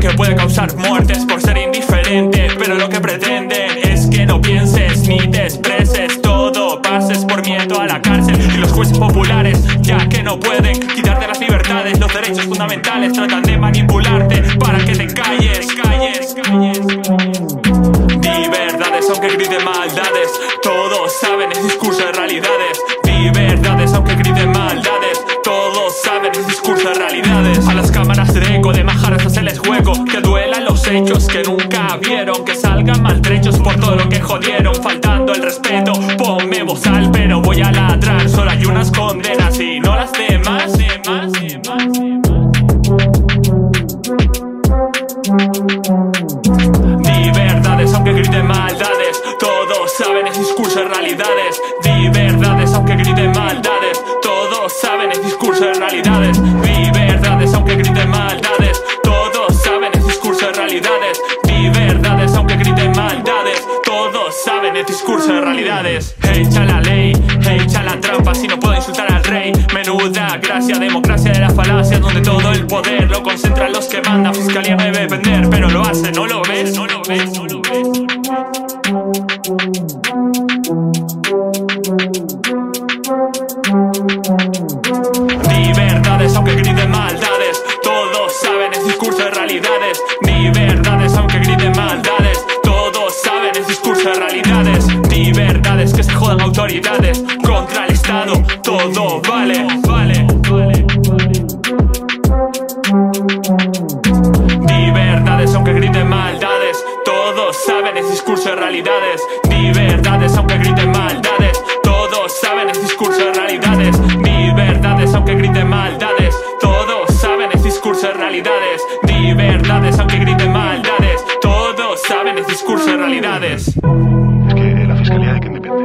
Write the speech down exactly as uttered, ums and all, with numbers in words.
que puede causar muertes por ser indiferente, pero lo que pretenden es que no pienses ni te expreses, todo pases por miedo a la cárcel. Y los jueces populares, ya que no pueden quitarte las libertades, los derechos fundamentales, tratan de manipularte para que te calles, calles, calles, calles. Di verdades aunque griten maldades, todos saben es discurso de realidades. Di verdades aunque griten maldades, todos saben es discurso de realidades. A las cámaras de eco de majaras hacerles hueco, que duelan los hechos que nunca vieron, que salgan maltrechos por todo lo que jodieron, faltando el respeto. Ponme bozal pero voy a ladrar, solo hay unas condenas y no las demás, demás, demás, demás. Di verdades aunque griten maldades, todos saben es discurso de realidades. Di verdades aunque griten maldades, todos saben es discurso de realidades. Di verdades aunque griten maldades, todos saben es discurso de realidades. Di verdades aunque griten maldades, todos saben es discurso de realidades. Echa la ley, echa la trampa, si no puedo insultar al rey. Menuda gracia, democracia de la falacia, donde todo el poder lo concentran los que mandan. Fiscalía no debe vender, pero lo hace, ¿no lo ves? No lo ves, no lo ves. Di verdades aunque griten maldades, todos saben es discurso de realidades. Di verdades aunque griten maldades, todos saben es discurso de realidades. Di verdades que se jodan autoridades, contra el Estado todo vale, vale, vale, vale. Di verdades aunque griten maldades, todos saben es discurso de realidades. Di verdades aunque griten maldades, todos saben es discurso de realidades. Di verdades aunque griten maldades, todos saben es discurso de realidades. Di verdades aunque griten maldades, todos saben es discurso de realidades. Es que la fiscalía de qué depende.